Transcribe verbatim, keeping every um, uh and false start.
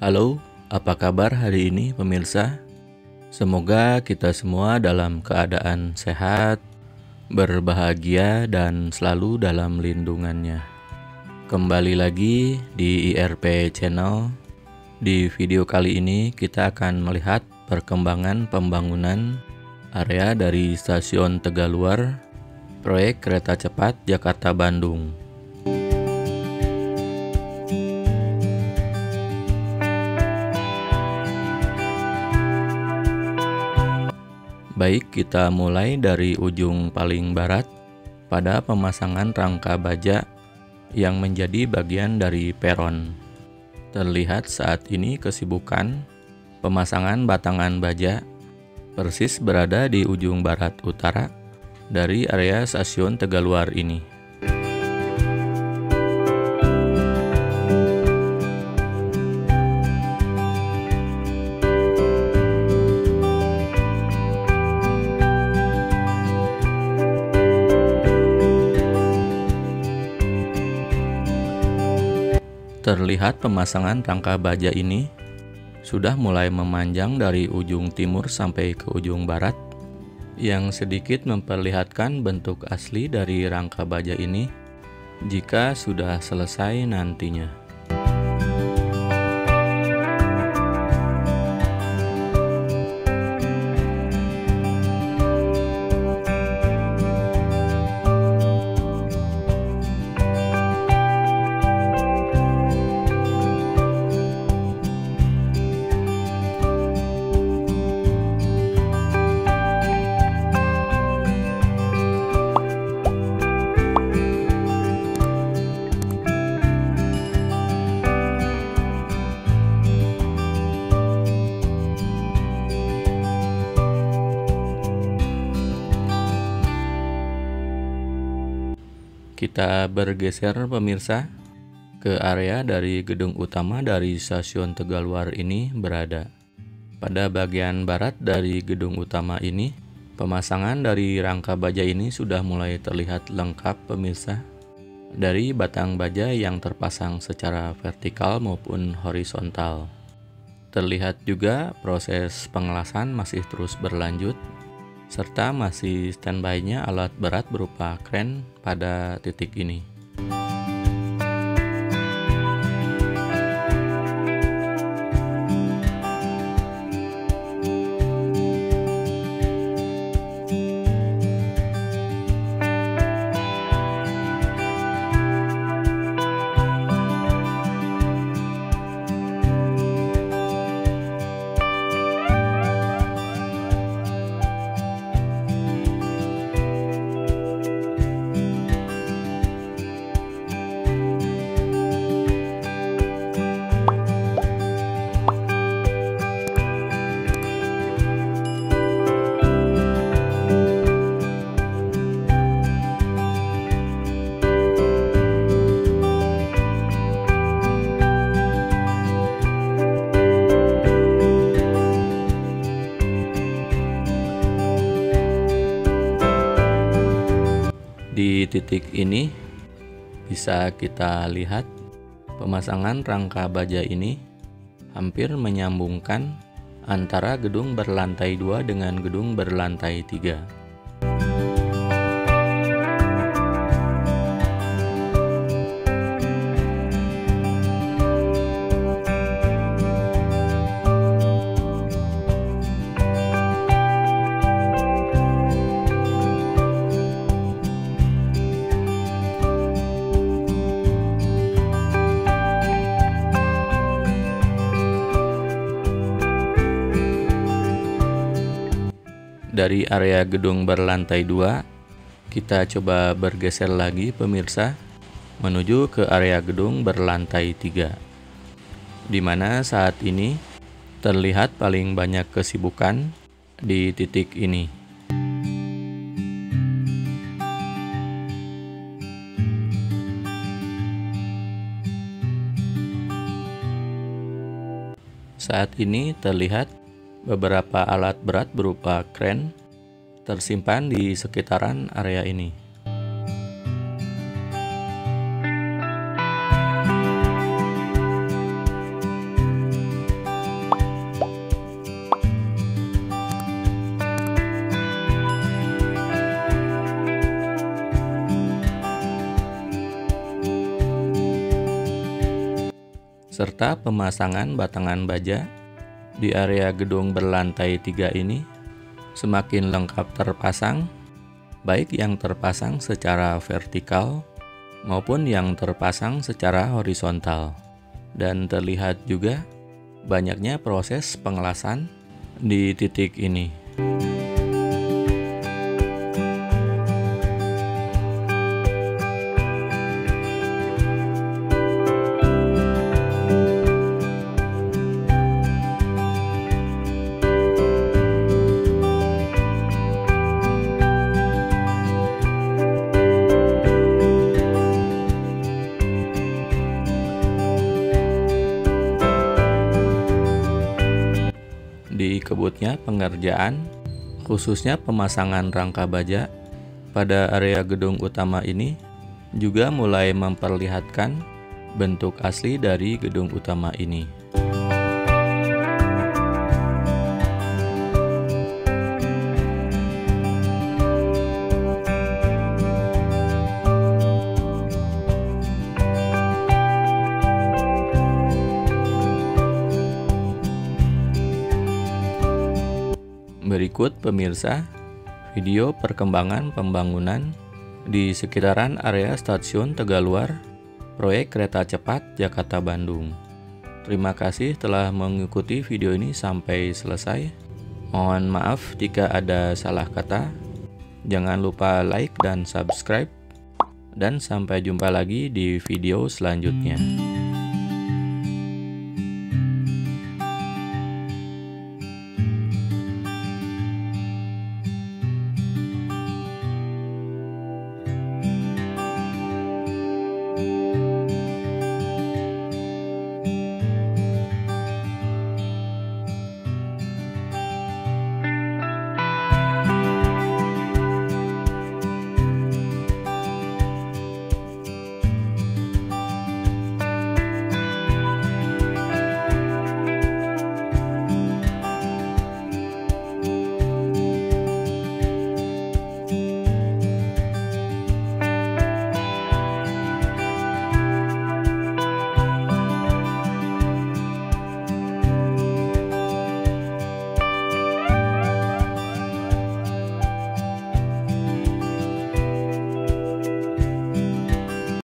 Halo, apa kabar hari ini pemirsa? Semoga kita semua dalam keadaan sehat, berbahagia, dan selalu dalam lindungannya. Kembali lagi di I R P Channel. Di video kali ini kita akan melihat perkembangan pembangunan area dari Stasiun Tegaluar, proyek kereta cepat Jakarta-Bandung. Baik, kita mulai dari ujung paling barat pada pemasangan rangka baja yang menjadi bagian dari peron. Terlihat saat ini kesibukan pemasangan batangan baja persis berada di ujung barat utara dari area Stasiun Tegaluar ini. Terlihat pemasangan rangka baja ini sudah mulai memanjang dari ujung timur sampai ke ujung barat, yang sedikit memperlihatkan bentuk asli dari rangka baja ini jika sudah selesai nantinya. Kita bergeser pemirsa ke area dari gedung utama dari Stasiun Tegaluar ini berada. Pada bagian barat dari gedung utama ini, pemasangan dari rangka baja ini sudah mulai terlihat lengkap pemirsa. Dari batang baja yang terpasang secara vertikal maupun horizontal. Terlihat juga proses pengelasan masih terus berlanjut, serta masih standby-nya alat berat berupa kren pada titik ini. Di titik ini bisa kita lihat pemasangan rangka baja ini hampir menyambungkan antara gedung berlantai dua dengan gedung berlantai tiga. Dari area gedung berlantai dua, kita coba bergeser lagi pemirsa menuju ke area gedung berlantai tiga, di mana saat ini terlihat paling banyak kesibukan di titik ini. Saat ini terlihat beberapa alat berat berupa kren tersimpan di sekitaran area ini. serta pemasangan batangan baja di area gedung berlantai tiga ini semakin lengkap terpasang, baik yang terpasang secara vertikal maupun yang terpasang secara horizontal. Dan terlihat juga banyaknya proses pengelasan di titik ini. Dikebutnya pengerjaan, khususnya pemasangan rangka baja pada area gedung utama ini juga mulai memperlihatkan bentuk asli dari gedung utama ini. Berikut pemirsa, video perkembangan pembangunan di sekitaran area Stasiun Tegaluar, proyek kereta cepat Jakarta-Bandung. Terima kasih telah mengikuti video ini sampai selesai. Mohon maaf jika ada salah kata. Jangan lupa like dan subscribe. Dan sampai jumpa lagi di video selanjutnya.